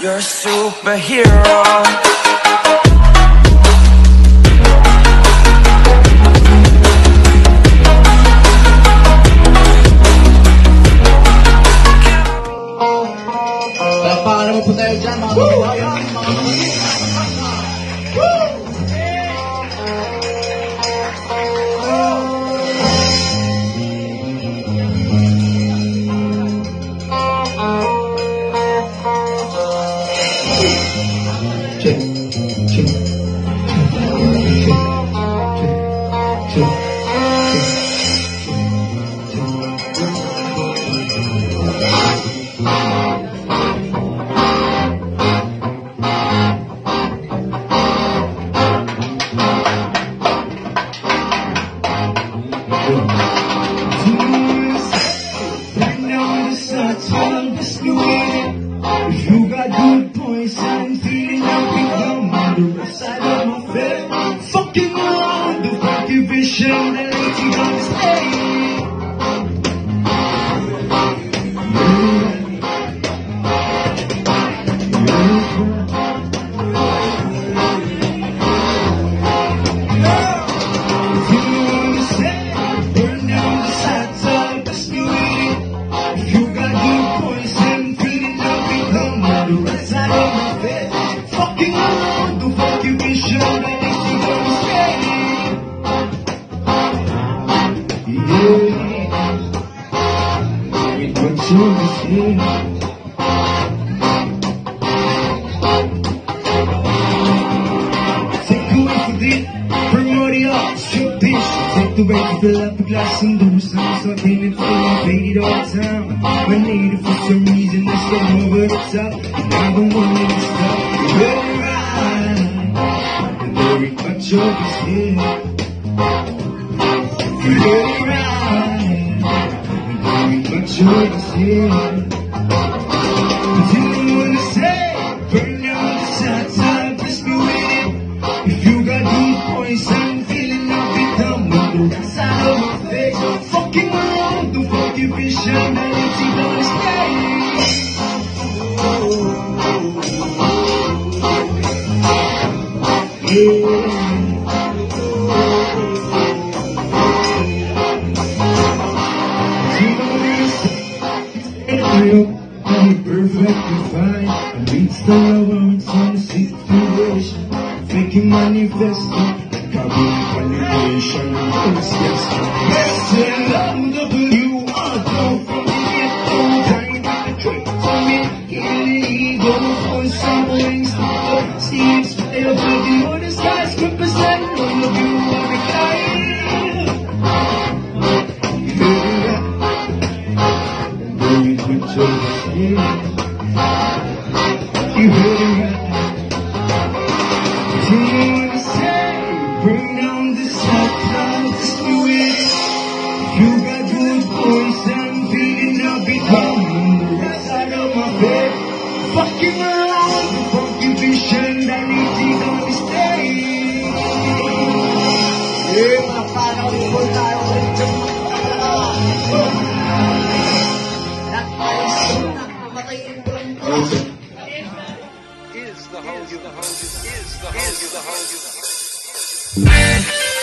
You're a superhero. Para mo po tayo dyan, mga kabayan. If you got good points, I'm feeling nothing down on the right side of my face. Fucking around the funky vision that ain't you gonna stay. Take the way to fill up the glass and do some so I can't feel faded all the time. I need it for some reason, let's go over the top. And I don't want it to stop. You better ride, and very much of it's here. You better ride, and very much of it's here. But you don't wanna say, burn down the side side, let's go with it. If you got good points, I'm feeling up and down on the right side of my face. Fucking around the funky vision that ain't you gonna stay. I'm perfectly fine. I need the allowance on the situation. Faking manifesto, copy validation. Yes, LMW, I don't forget all time. The trick to me, illegal for some wings. See, it's fair, but the other guys represent all of you are the guy. You heard it right. You wanna say, bring down the top, just do it. If you got good voice, I'm feeling up it on the right side of my bed. Fucking around the funky vision that needs you gonna stay. Yeah, mga panaw, ipon tayo sa ito. Is the whole, is the whole, is the whole, is the whole, is the whole.